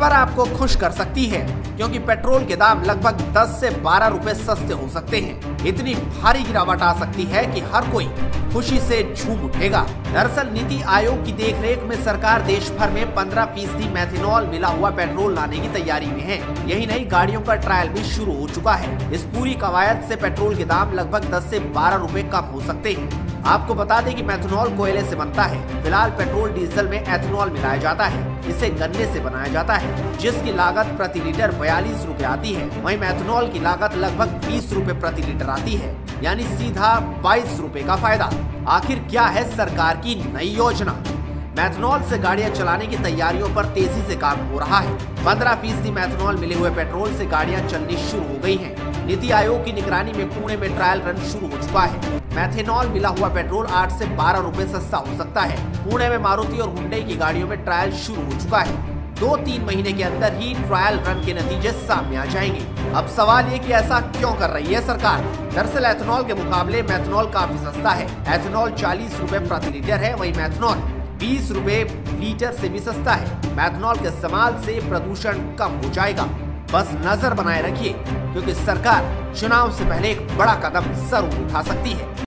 खबर आपको खुश कर सकती है, क्योंकि पेट्रोल के दाम लगभग 10 से 12 रुपए सस्ते हो सकते हैं। इतनी भारी गिरावट आ सकती है कि हर कोई खुशी से झूम उठेगा। दरअसल नीति आयोग की देखरेख में सरकार देश भर में 15% मेथनॉल मिला हुआ पेट्रोल लाने की तैयारी में है। यही नहीं, गाड़ियों का ट्रायल भी शुरू हो चुका है। इस पूरी कवायद से पेट्रोल के दाम लगभग 10 से 12 रुपए कम हो सकते हैं। आपको बता दें कि मेथनॉल कोयले से बनता है। फिलहाल पेट्रोल डीजल में एथेनॉल मिलाया जाता है। इसे गन्ने से बनाया जाता है, जिसकी लागत प्रति लीटर 42 रुपए आती है। वहीं मेथनॉल की लागत लगभग 20 रुपए प्रति लीटर आती है, यानी सीधा 22 रुपए का फायदा। आखिर क्या है सरकार की नई योजना? मेथनॉल से गाड़ियां चलाने की तैयारियों पर तेजी से काम हो रहा है। 15% मेथनॉल मिले हुए पेट्रोल से गाड़ियां चलनी शुरू हो गई हैं। नीति आयोग की निगरानी में पुणे में ट्रायल रन शुरू हो चुका है। मेथनॉल मिला हुआ पेट्रोल 8 से 12 रुपए सस्ता हो सकता है। पुणे में मारुति और हुंडई की गाड़ियों में ट्रायल शुरू हो चुका है। 2-3 महीने के अंदर ही ट्रायल रन के नतीजे सामने आ जाएंगे। अब सवाल ये कि ऐसा क्यों कर रही है सरकार? दरअसल एथेनॉल के मुकाबले मेथनॉल काफी सस्ता है। एथेनॉल 40 रुपए प्रति लीटर है, वहीं मेथनॉल 20 रुपए लीटर से भी सस्ता है। मेथनॉल के इस्तेमाल से प्रदूषण कम हो जाएगा। बस नजर बनाए रखिए, क्योंकि सरकार चुनाव से पहले एक बड़ा कदम जरूर उठा सकती है।